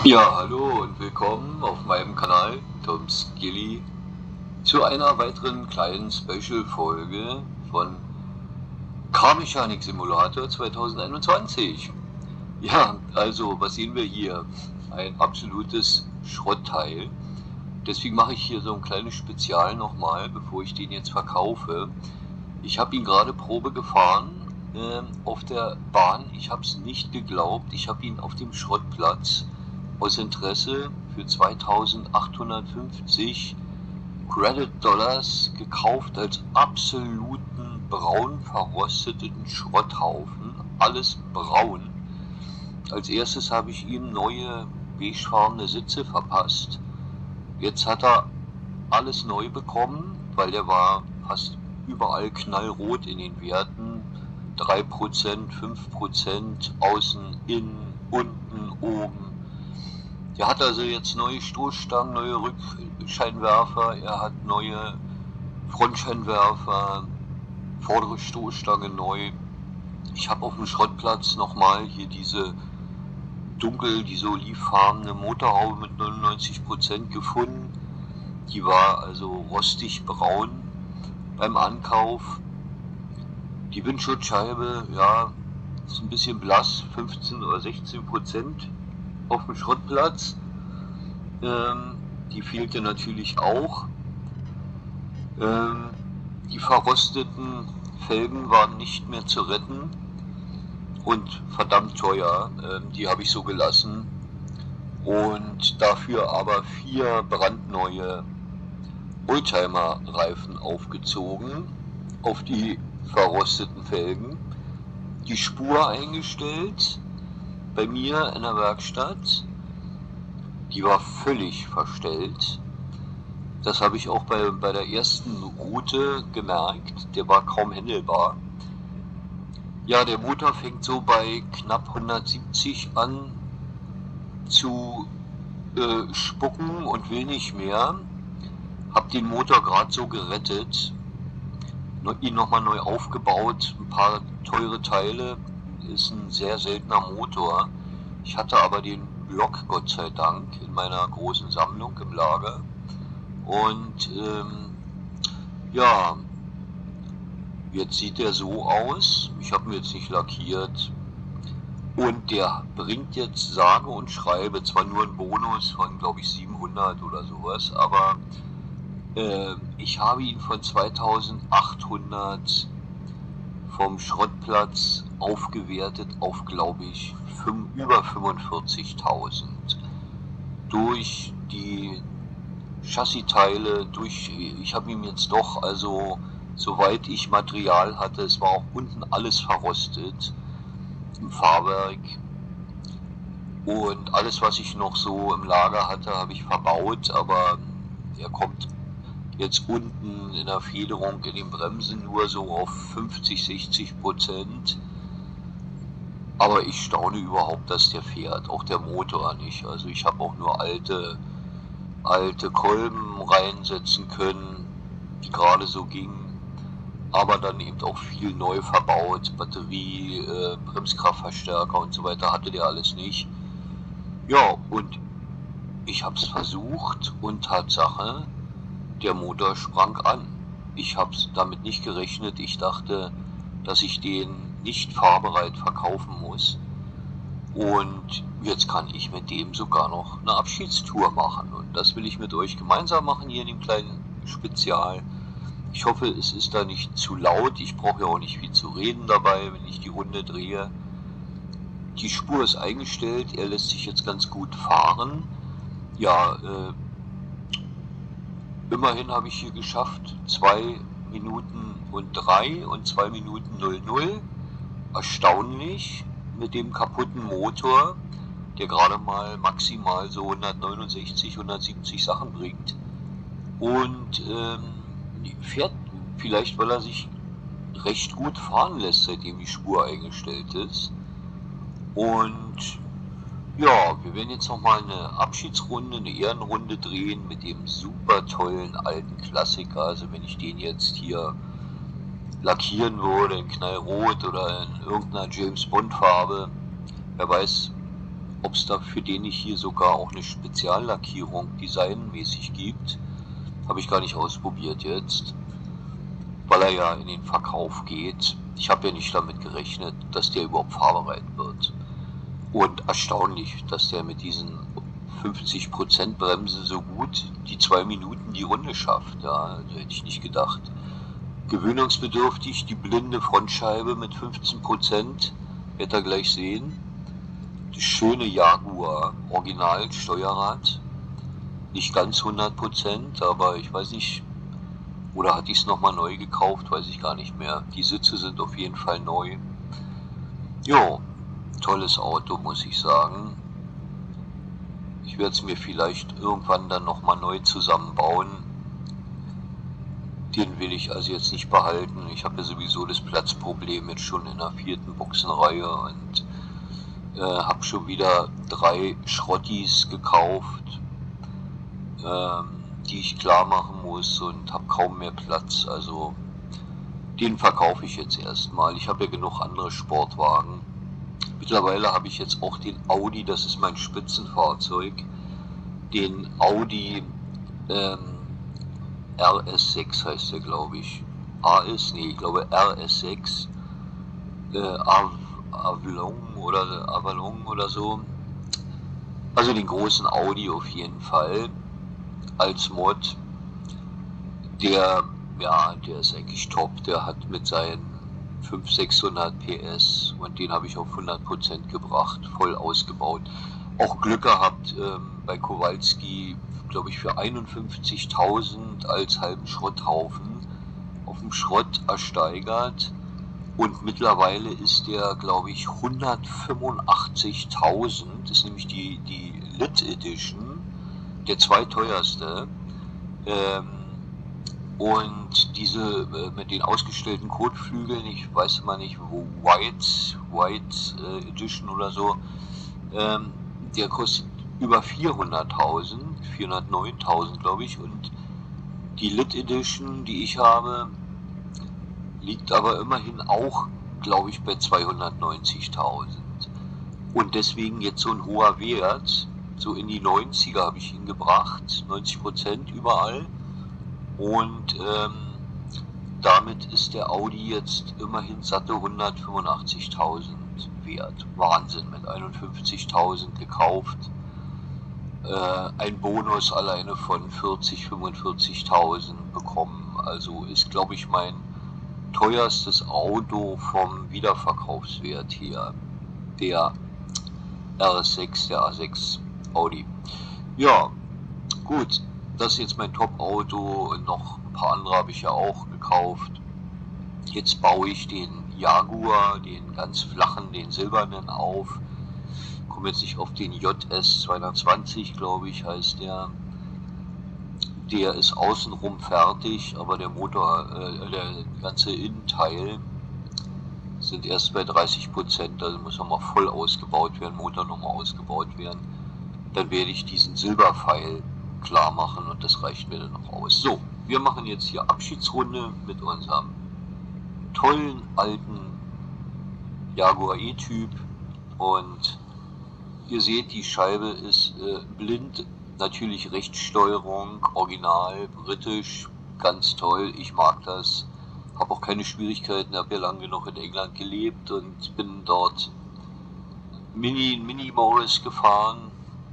Ja, hallo und willkommen auf meinem Kanal Toms Gilly zu einer weiteren kleinen Special-Folge von Car Mechanik Simulator 2021. Ja, also was sehen wir hier? Ein absolutes Schrottteil. Deswegen mache ich hier so ein kleines Spezial nochmal, bevor ich den jetzt verkaufe. Ich habe ihn gerade Probe gefahren auf der Bahn. Ich habe es nicht geglaubt. Ich habe ihn auf dem Schrottplatz aus Interesse für 2850 Credit Dollars gekauft als absoluten braun verrosteten Schrotthaufen. Alles braun. Als erstes habe ich ihm neue beigefarbene Sitze verpasst. Jetzt hat er alles neu bekommen, weil der war fast überall knallrot in den Werten. 3%, 5%, außen, innen, unten, oben. Der hat also jetzt neue Stoßstangen, neue Rückscheinwerfer, er hat neue Frontscheinwerfer, vordere Stoßstange neu. Ich habe auf dem Schrottplatz nochmal hier diese diese olivfarbene Motorhaube mit 99% gefunden. Die war also rostig braun beim Ankauf. Die Windschutzscheibe, ja, ist ein bisschen blass, 15 oder 16% auf dem Schrottplatz. Die fehlte natürlich auch. Die verrosteten Felgen waren nicht mehr zu retten und verdammt teuer. Die habe ich so gelassen und dafür aber 4 brandneue Oldtimer-Reifen aufgezogen auf die verrosteten Felgen, die Spur eingestellt bei mir in der Werkstatt. Die war völlig verstellt. Das habe ich auch bei der ersten Route gemerkt. Der war kaum händelbar. Ja, der Motor fängt so bei knapp 170 an zu spucken und will nicht mehr. Hab den Motor gerade so gerettet, ihn nochmal neu aufgebaut, ein paar teure Teile. Ist ein sehr seltener Motor. Ich hatte aber den Block, Gott sei Dank, in meiner großen Sammlung im Lager. Und ja, jetzt sieht der so aus. Ich habe ihn jetzt nicht lackiert. Und der bringt jetzt sage und schreibe, zwar nur einen Bonus von, glaube ich, 700 oder sowas, aber ich habe ihn von 2800 vom Schrottplatz aufgewertet auf, glaube ich, über 45.000. Durch die Chassiteile, ich habe ihm jetzt doch, also soweit ich Material hatte, es war auch unten alles verrostet im Fahrwerk und alles, was ich noch so im Lager hatte, habe ich verbaut, aber er kommt jetzt unten in der Federung, in den Bremsen nur so auf 50-60%. Aber ich staune überhaupt, dass der fährt, auch der Motor nicht. Also ich habe auch nur alte Kolben reinsetzen können, die gerade so gingen, aber dann eben auch viel neu verbaut, Batterie, Bremskraftverstärker und so weiter hatte der alles nicht. Ja, und ich habe es versucht und Tatsache, der Motor sprang an. Ich habe damit nicht gerechnet. Ich dachte, dass ich den nicht fahrbereit verkaufen muss. Und jetzt kann ich mit dem sogar noch eine Abschiedstour machen. Und das will ich mit euch gemeinsam machen hier in dem kleinen Spezial. Ich hoffe, es ist da nicht zu laut. Ich brauche ja auch nicht viel zu reden dabei, wenn ich die Runde drehe. Die Spur ist eingestellt. Er lässt sich jetzt ganz gut fahren. Ja, immerhin habe ich hier geschafft 2 Minuten und 3 und 2 Minuten 00. Erstaunlich mit dem kaputten Motor, der gerade mal maximal so 169, 170 Sachen bringt. Und fährt vielleicht, weil er sich recht gut fahren lässt, seitdem die Spur eingestellt ist. Und ja, wir werden jetzt nochmal eine Abschiedsrunde, eine Ehrenrunde drehen mit dem super tollen alten Klassiker. Also wenn ich den jetzt hier lackieren würde in Knallrot oder in irgendeiner James Bond Farbe, wer weiß, ob es da für den nicht hier sogar auch eine Speziallackierung designmäßig gibt. Habe ich gar nicht ausprobiert jetzt, weil er ja in den Verkauf geht. Ich habe ja nicht damit gerechnet, dass der überhaupt fahrbereit wird. Und erstaunlich, dass der mit diesen 50% Bremse so gut die 2 Minuten die Runde schafft. Ja, also hätte ich nicht gedacht. Gewöhnungsbedürftig, die blinde Frontscheibe mit 15%, werdet ihr gleich sehen. Das schöne Jaguar Original Steuerrad, nicht ganz 100%, aber ich weiß nicht, oder hatte ich es nochmal neu gekauft, weiß ich gar nicht mehr. Die Sitze sind auf jeden Fall neu. Jo, tolles Auto, muss ich sagen. Ich werde es mir vielleicht irgendwann dann nochmal neu zusammenbauen. Den will ich also jetzt nicht behalten. Ich habe ja sowieso das Platzproblem jetzt schon in der 4. Boxenreihe und habe schon wieder 3 Schrottis gekauft, die ich klar machen muss und habe kaum mehr Platz. Also den verkaufe ich jetzt erstmal. Ich habe ja genug andere Sportwagen. Mittlerweile habe ich jetzt auch den Audi, das ist mein Spitzenfahrzeug, den Audi RS6 heißt der, glaube ich. Ich glaube RS6 Avalon oder so. Also den großen Audi auf jeden Fall als Mod. Der ist eigentlich top. Der hat mit seinen 500-600 PS und den habe ich auf 100% gebracht, voll ausgebaut. Auch Glück gehabt bei Kowalski, glaube ich, für 51.000 als halben Schrotthaufen auf dem Schrott ersteigert. Und mittlerweile ist der, glaube ich, 185.000, das ist nämlich die Lit Edition, der zweiteuerste. Und diese mit den ausgestellten Kotflügeln, ich weiß immer nicht, wo White Edition oder so, der kostet über 400.000, 409.000 glaube ich, und die Lit Edition, die ich habe, liegt aber immerhin auch, glaube ich, bei 290.000. Und deswegen jetzt so ein hoher Wert, so in die 90er habe ich ihn gebracht, 90% überall. Und damit ist der Audi jetzt immerhin satte 185.000 wert. Wahnsinn, mit 51.000 gekauft. Ein Bonus alleine von 45.000 bekommen. Also ist, glaube ich, mein teuerstes Auto vom Wiederverkaufswert hier. Der RS6, der A6 Audi. Ja, gut. Das ist jetzt mein Top-Auto und noch ein paar andere habe ich ja auch gekauft. Jetzt baue ich den Jaguar, den ganz flachen, den silbernen auf. Komme jetzt nicht auf den JS 220, glaube ich, heißt der. Der ist außenrum fertig, aber der Motor, der ganze Innenteil sind erst bei 30%, also muss nochmal voll ausgebaut werden, Motor nochmal ausgebaut werden. Dann werde ich diesen Silberpfeil klar machen und das reicht mir dann noch aus. So, wir machen jetzt hier Abschiedsrunde mit unserem tollen alten Jaguar E-Typ und ihr seht, die Scheibe ist blind, natürlich Rechtssteuerung, original, britisch, ganz toll, ich mag das, habe auch keine Schwierigkeiten, habe ja lange genug in England gelebt und bin dort Mini Morris gefahren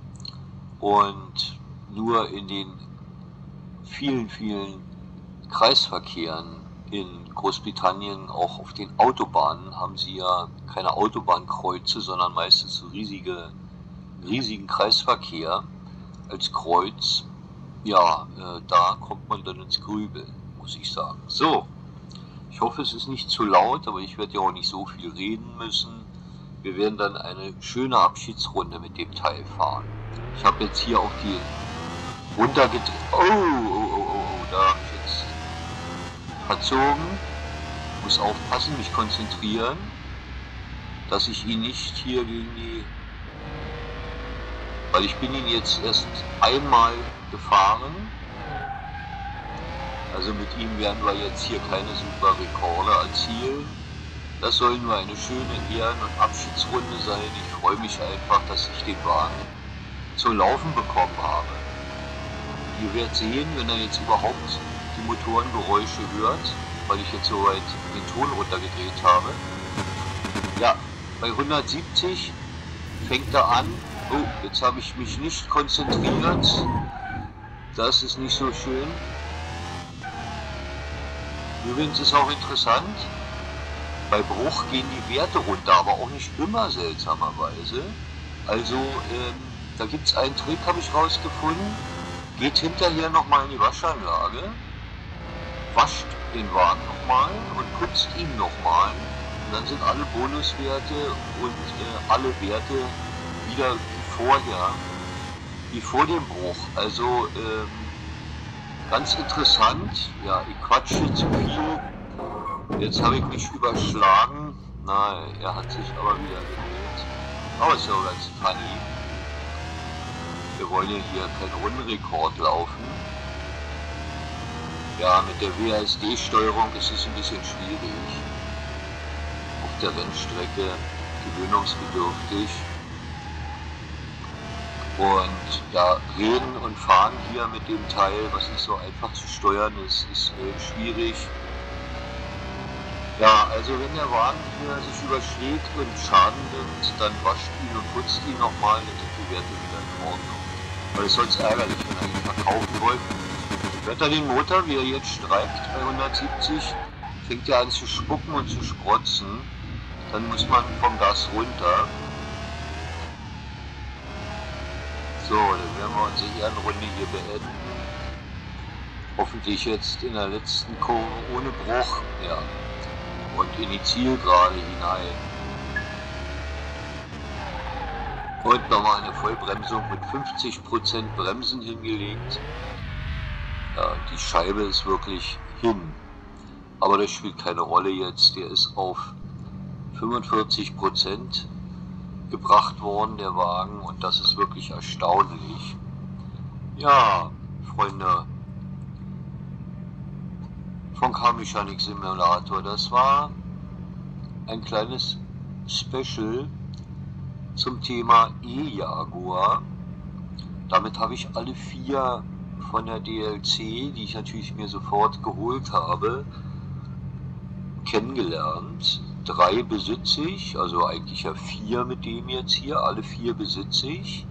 und nur in den vielen Kreisverkehren in Großbritannien, auch auf den Autobahnen, haben sie ja keine Autobahnkreuze, sondern meistens so riesigen Kreisverkehr als Kreuz. Ja, da kommt man dann ins Grübeln, muss ich sagen. So, ich hoffe, es ist nicht zu laut, aber ich werde ja auch nicht so viel reden müssen. Wir werden dann eine schöne Abschiedsrunde mit dem Teil fahren. Ich habe jetzt hier auch die runtergedreht. Da habe ich jetzt verzogen. Muss aufpassen, mich konzentrieren, dass ich ihn nicht hier gegen die... Weil ich bin ihn jetzt erst einmal gefahren. Also mit ihm werden wir jetzt hier keine super Rekorde erzielen. Das soll nur eine schöne Ehren- und Abschiedsrunde sein. Ich freue mich einfach, dass ich den Wagen zum Laufen bekommen habe. Ihr werdet sehen, wenn er jetzt überhaupt die Motorengeräusche hört, weil ich jetzt soweit den Ton runtergedreht habe. Ja, bei 170 fängt er an. Oh, jetzt habe ich mich nicht konzentriert. Das ist nicht so schön. Übrigens ist auch interessant, bei Bruch gehen die Werte runter, aber auch nicht immer seltsamerweise. Also da gibt es einen Trick, habe ich rausgefunden. Geht hinterher nochmal in die Waschanlage, wascht den Wagen nochmal und putzt ihn nochmal. Und dann sind alle Bonuswerte und alle Werte wieder wie vorher, wie vor dem Bruch. Also ganz interessant. Ja, ich quatsche zu viel. Jetzt habe ich mich überschlagen. Na, er hat sich aber wieder gemeldet. Aber ist ja ganz funny. Wir wollen ja hier keinen Rundenrekord laufen. Ja, mit der WASD-Steuerung ist es ein bisschen schwierig. Auf der Rennstrecke gewöhnungsbedürftig. Und ja, reden und fahren hier mit dem Teil, was nicht so einfach zu steuern ist, ist schwierig. Ja, also wenn der Wagen hier sich überschlägt und Schaden nimmt, dann wascht ihn und putzt ihn nochmal, dann sind die Werte wieder in Ordnung. Weil es sonst ärgerlich, wenn er ihn verkaufen wollte. Hört er den Motor, wie er jetzt streikt bei 170, fängt er an zu spucken und zu sprotzen. Dann muss man vom Gas runter. So, dann werden wir unsere Ehrenrunde hier beenden. Hoffentlich jetzt in der letzten Kurve ohne Bruch. Ja. Und in die Zielgerade hinein. Und nochmal eine Vollbremsung mit 50% Bremsen hingelegt. Ja, die Scheibe ist wirklich hin. Aber das spielt keine Rolle jetzt. Der ist auf 45% gebracht worden, der Wagen. Und das ist wirklich erstaunlich. Ja, Freunde von Car Mechanic Simulator. Das war ein kleines Special zum Thema E-Jaguar. Damit habe ich alle 4 von der DLC, die ich natürlich mir sofort geholt habe, kennengelernt. 3 besitze ich, also eigentlich ja 4 mit dem jetzt hier, alle 4 besitze ich.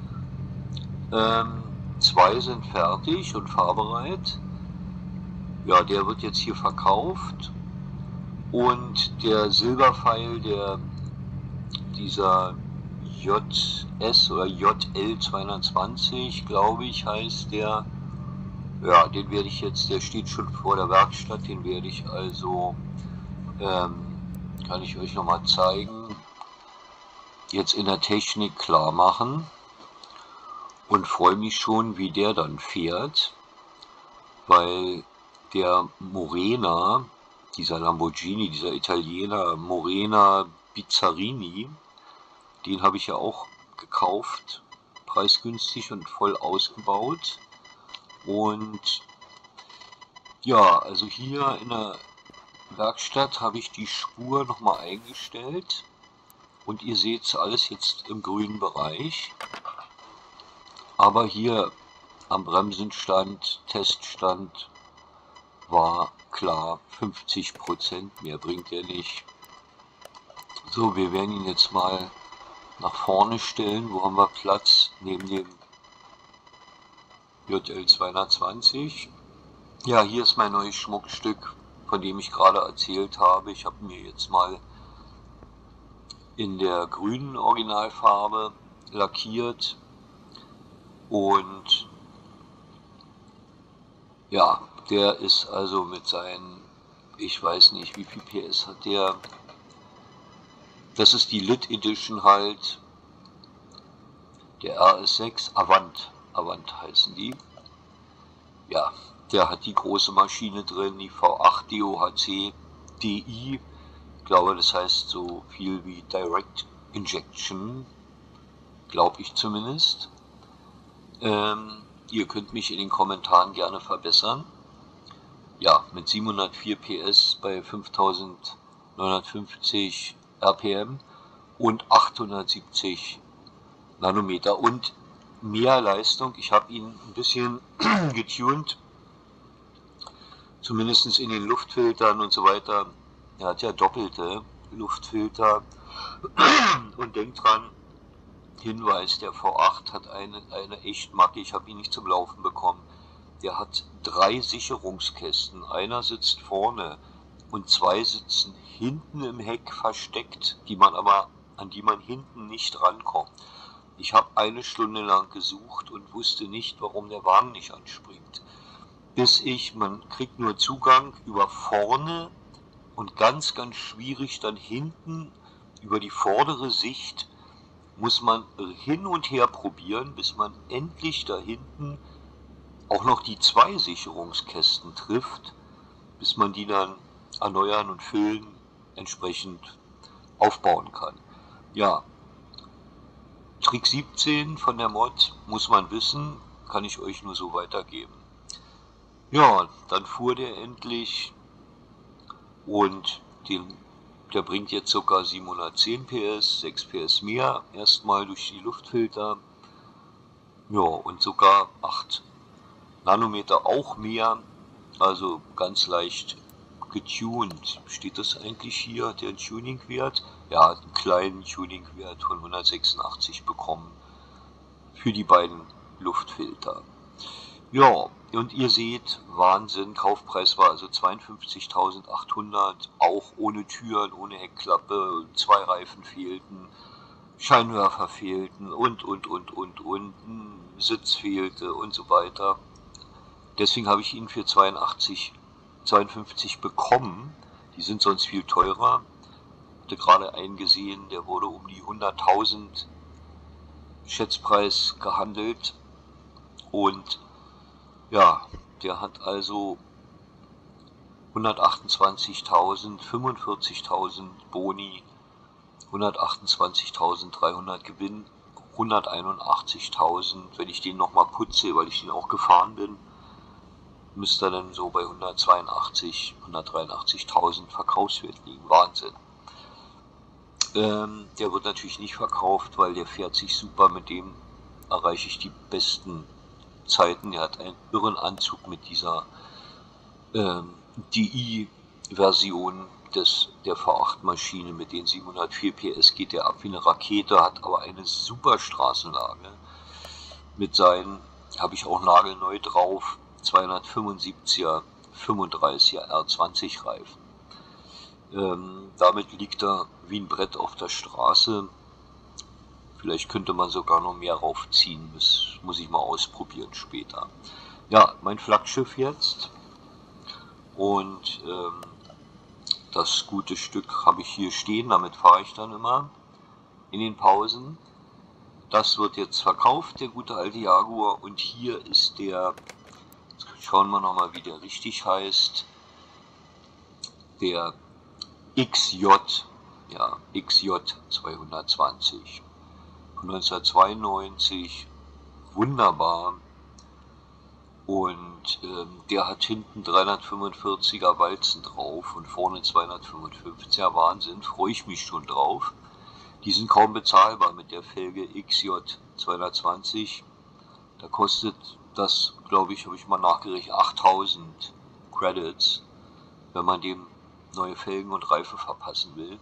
2 sind fertig und fahrbereit. Ja, der wird jetzt hier verkauft. Und der Silberpfeil, dieser JS oder JL 220, glaube ich, heißt der. Ja, den werde ich jetzt, der steht schon vor der Werkstatt, den werde ich also, kann ich euch nochmal zeigen, jetzt in der Technik klar machen und freue mich schon, wie der dann fährt, weil der Morena, dieser Lamborghini, dieser Italiener Morena Bizzarini, den habe ich ja auch gekauft, preisgünstig und voll ausgebaut. Und ja, also hier in der Werkstatt habe ich die Spur nochmal eingestellt und ihr seht alles jetzt im grünen Bereich. Aber hier am Bremsenstand, Teststand war klar 50%, mehr bringt er nicht. So, wir werden ihn jetzt mal nach vorne stellen. Wo haben wir Platz? Neben dem JL 220. Ja, hier ist mein neues Schmuckstück, von dem ich gerade erzählt habe. Ich habe mir jetzt mal in der grünen Originalfarbe lackiert und ja, der ist also mit seinen, ich weiß nicht wie viel PS hat der, das ist die Lit Edition halt, der RS6 Avant heißen die. Ja, der hat die große Maschine drin, die V8 DOHC DI. Ich glaube, das heißt so viel wie Direct Injection, glaube ich zumindest. Ihr könnt mich in den Kommentaren gerne verbessern. Ja, mit 704 PS bei 5000 950 RPM und 870 Nanometer und mehr Leistung. Ich habe ihn ein bisschen getuned, zumindest in den Luftfiltern und so weiter. Er hat ja doppelte Luftfilter und denkt dran, Hinweis, der V8 hat eine echt Macke, ich habe ihn nicht zum Laufen bekommen. Der hat 3 Sicherungskästen, einer sitzt vorne und 2 sitzen hinten im Heck versteckt, an die man hinten nicht rankommt. Ich habe eine Stunde lang gesucht und wusste nicht, warum der Wagen nicht anspringt. Man kriegt nur Zugang über vorne und ganz schwierig dann hinten über die vordere Sicht muss man hin und her probieren, bis man endlich da hinten auch noch die 2 Sicherungskästen trifft, bis man die dann erneuern und füllen, entsprechend aufbauen kann. Ja, Trick 17 von der Mod muss man wissen, kann ich euch nur so weitergeben. Ja, dann fuhr der endlich und der bringt jetzt sogar 710 PS, 6 PS mehr, erstmal durch die Luftfilter. Ja, und sogar 8 Nanometer auch mehr, also ganz leicht getuned. Steht das eigentlich hier, der Tuningwert? Ja, einen kleinen Tuningwert von 186 bekommen für die beiden Luftfilter. Ja, und ihr seht, Wahnsinn, Kaufpreis war also 52.800, auch ohne Türen, ohne Heckklappe, 2 Reifen fehlten, Scheinwerfer fehlten und, ein Sitz fehlte und so weiter. Deswegen habe ich ihn für 52 bekommen, die sind sonst viel teurer. Ich hatte gerade einen gesehen, der wurde um die 100.000 Schätzpreis gehandelt und ja, der hat also 128.000, 45.000 Boni, 128.300 Gewinn, 181.000. Wenn ich den nochmal putze, weil ich den auch gefahren bin, müsste er dann so bei 183.000 Verkaufswert liegen. Wahnsinn. Der wird natürlich nicht verkauft, weil der fährt sich super, mit dem erreiche ich die besten Zeiten. Er hat einen irren Anzug mit dieser DI-Version der V8-Maschine mit den 704 PS, geht der ab wie eine Rakete, hat aber eine super Straßenlage. Mit seinen, habe ich auch nagelneu drauf, 275er, 35er R20 Reifen. Damit liegt er wie ein Brett auf der Straße. Vielleicht könnte man sogar noch mehr raufziehen, das muss ich mal ausprobieren später. Ja, mein Flaggschiff jetzt und das gute Stück habe ich hier stehen, damit fahre ich dann immer in den Pausen. Das wird jetzt verkauft, der gute alte Jaguar, und hier ist der, jetzt schauen wir nochmal, wie der richtig heißt, der XJ, ja, XJ 220 von 1992, wunderbar, und der hat hinten 345er Walzen drauf und vorne 255er, Wahnsinn, freue ich mich schon drauf. Die sind kaum bezahlbar mit der Felge XJ 220, da kostet das, glaube ich, habe ich mal nachgerechnet, 8000 Credits, wenn man dem neue Felgen und Reifen verpassen will.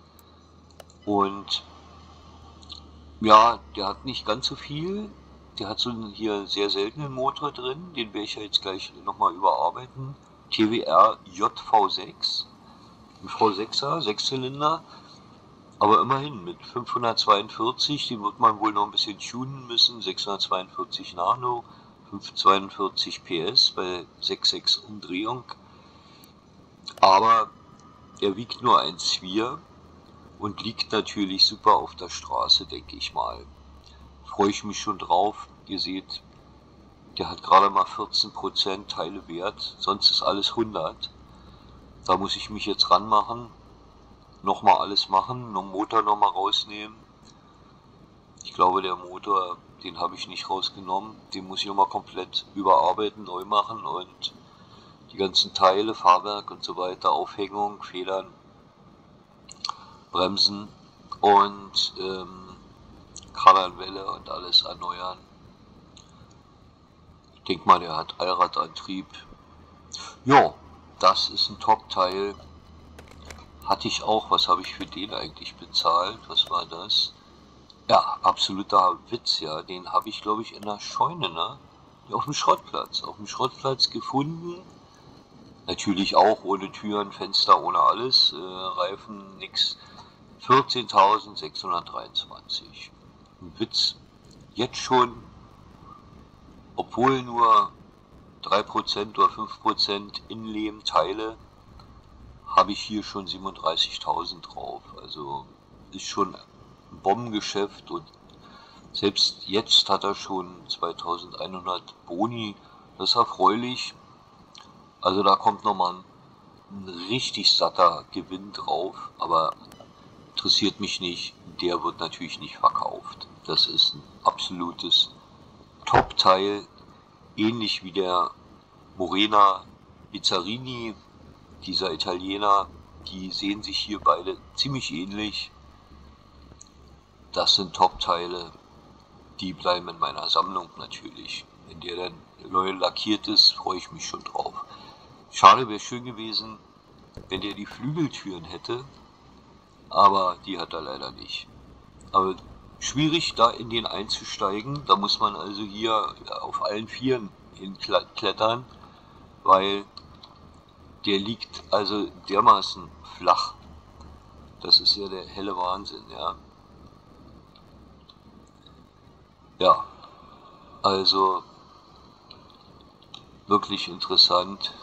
Und ja, der hat nicht ganz so viel. Der hat so einen hier sehr seltenen Motor drin, den werde ich ja jetzt gleich nochmal überarbeiten. TWR JV6, ein V6er, 6-Zylinder, aber immerhin mit 542, den wird man wohl noch ein bisschen tunen müssen, 642 Nano, 542 PS bei 6,6 Umdrehung, aber er wiegt nur 1,4 und liegt natürlich super auf der Straße, denke ich mal. Freue ich mich schon drauf. Ihr seht, der hat gerade mal 14% Teile Wert, sonst ist alles 100. Da muss ich mich jetzt ranmachen, nochmal alles machen, den Motor nochmal rausnehmen. Ich glaube, der Motor, den habe ich nicht rausgenommen, den muss ich nochmal komplett überarbeiten, neu machen und die ganzen Teile, Fahrwerk und so weiter, Aufhängung, Federn, bremsen und Kardanwelle und alles erneuern. Ich denke mal, der hat Allradantrieb. Ja, das ist ein Top-Teil. Hatte ich auch. Was habe ich für den eigentlich bezahlt? Was war das? Ja, absoluter Witz, ja. Den habe ich, glaube ich, in der Scheune, ne? Ja, auf dem Schrottplatz. Auf dem Schrottplatz gefunden. Natürlich auch ohne Türen, Fenster, ohne alles. Reifen, nix. 14.623. Ein Witz. Jetzt schon, obwohl nur 3% oder 5% Innenlehmteile, habe ich hier schon 37.000 drauf. Also ist schon ein Bombengeschäft und selbst jetzt hat er schon 2.100 Boni. Das ist erfreulich. Also da kommt nochmal ein richtig satter Gewinn drauf, aber interessiert mich nicht. Der wird natürlich nicht verkauft. Das ist ein absolutes Top-Teil, ähnlich wie der Morena Bizzarini, dieser Italiener. Die sehen sich hier beide ziemlich ähnlich. Das sind Top-Teile, die bleiben in meiner Sammlung natürlich. Wenn der dann neu lackiert ist, freue ich mich schon drauf. Schade, wäre schön gewesen, wenn der die Flügeltüren hätte, aber die hat er leider nicht. Aber schwierig, da in den einzusteigen. Da muss man also hier auf allen Vieren hinklettern, weil der liegt also dermaßen flach. Das ist ja der helle Wahnsinn, ja. Ja, also wirklich interessant,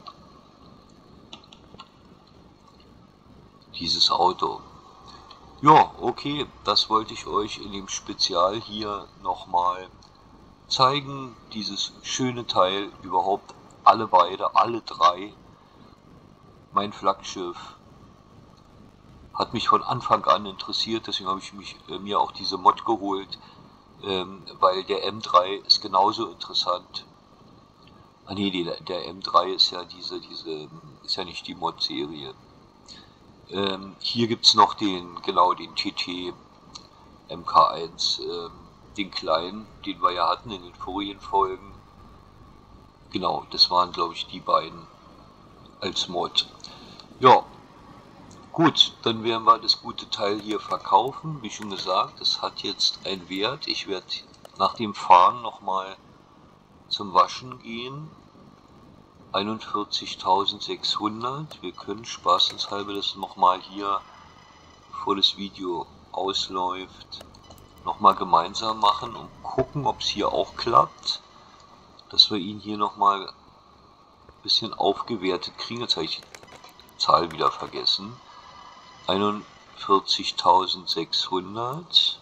dieses Auto. Ja, okay, das wollte ich euch in dem Spezial hier nochmal zeigen. Dieses schöne Teil, überhaupt alle drei. Mein Flaggschiff hat mich von Anfang an interessiert, deswegen habe ich mir auch diese Mod geholt, weil der M3 ist genauso interessant. Ah nee, der M3 ist ja ist ja nicht die Mod-Serie. Hier gibt es noch den TT MK1, den kleinen, den wir ja hatten in den vorigen Folgen. Genau, das waren, glaube ich, die beiden als Mod. Ja, gut, dann werden wir das gute Teil hier verkaufen. Wie schon gesagt, es hat jetzt einen Wert. Ich werde nach dem Fahren nochmal zum Waschen gehen. 41.600. Wir können spaßenshalber das nochmal hier, bevor das Video ausläuft, nochmal gemeinsam machen und gucken, ob es hier auch klappt. Dass wir ihn hier nochmal ein bisschen aufgewertet kriegen. Jetzt habe ich die Zahl wieder vergessen. 41.600.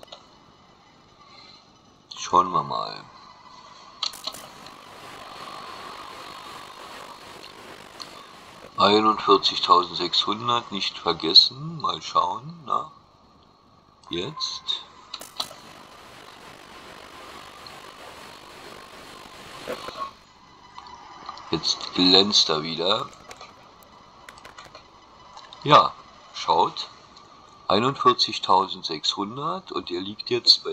Schauen wir mal. 41.600, nicht vergessen. Mal schauen. Na, jetzt. Jetzt glänzt er wieder. Ja, schaut. 41.600 und er liegt jetzt bei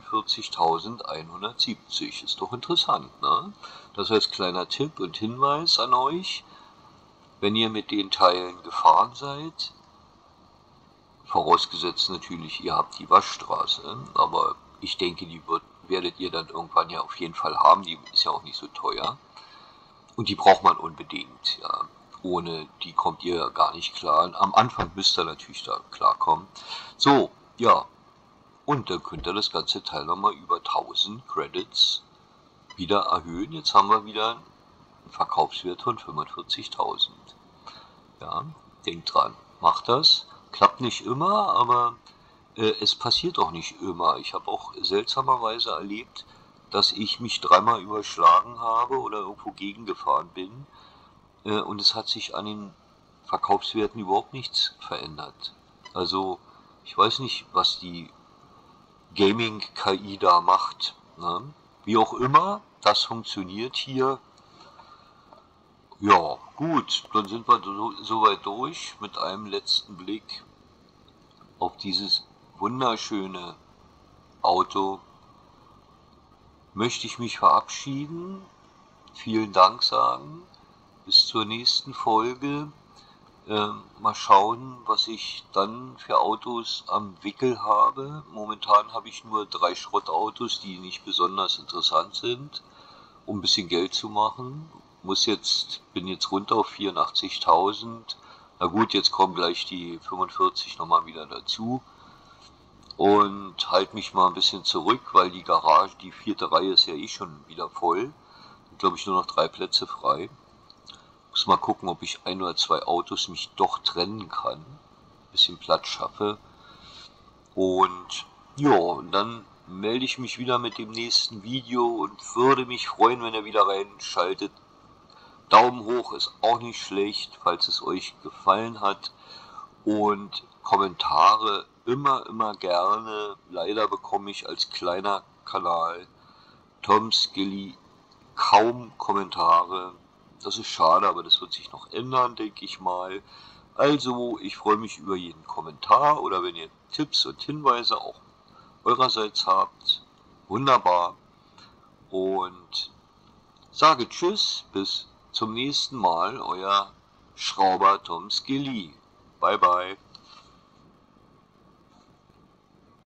42.170. Ist doch interessant, ne? Das als kleiner Tipp und Hinweis an euch. Wenn ihr mit den Teilen gefahren seid, vorausgesetzt natürlich, ihr habt die Waschstraße, aber ich denke, die werdet ihr dann irgendwann ja auf jeden Fall haben, die ist ja auch nicht so teuer. Und die braucht man unbedingt, ja. Ohne die kommt ihr gar nicht klar. Am Anfang müsst ihr natürlich da klarkommen. So, ja. Und dann könnt ihr das ganze Teil nochmal über 1000 Credits wieder erhöhen. Jetzt haben wir wieder einen Verkaufswert von 45.000. Ja, denkt dran, macht das. Klappt nicht immer, aber es passiert auch nicht immer. Ich habe auch seltsamerweise erlebt, dass ich mich dreimal überschlagen habe oder irgendwo gegengefahren bin und es hat sich an den Verkaufswerten überhaupt nichts verändert. Also ich weiß nicht, was die Gaming-KI da macht. Ne? Wie auch immer, das funktioniert hier. Ja, gut, dann sind wir soweit durch mit einem letzten Blick auf dieses wunderschöne Auto möchte ich mich verabschieden. Vielen Dank sagen. Bis zur nächsten Folge. Mal schauen, was ich dann für Autos am Wickel habe. Momentan habe ich nur 3 Schrottautos, die nicht besonders interessant sind, um ein bisschen Geld zu machen. Bin jetzt runter auf 84.000. Na gut, jetzt kommen gleich die 45 nochmal wieder dazu. Und halte mich mal ein bisschen zurück, weil die Garage, die 4. Reihe ist ja eh schon wieder voll. Glaube ich nur noch 3 Plätze frei. Muss mal gucken, ob ich 1 oder 2 Autos mich doch trennen kann. Ein bisschen Platz schaffe. Und ja, und dann melde ich mich wieder mit dem nächsten Video und würde mich freuen, wenn ihr wieder reinschaltet. Daumen hoch ist auch nicht schlecht, falls es euch gefallen hat. Und Kommentare immer gerne. Leider bekomme ich als kleiner Kanal Tom Skilly kaum Kommentare. Das ist schade, aber das wird sich noch ändern, denke ich mal. Also, ich freue mich über jeden Kommentar oder wenn ihr Tipps und Hinweise auch eurerseits habt. Wunderbar. Und sage Tschüss, bis zum nächsten Mal. Euer Schrauber Tom Skilly. Bye bye.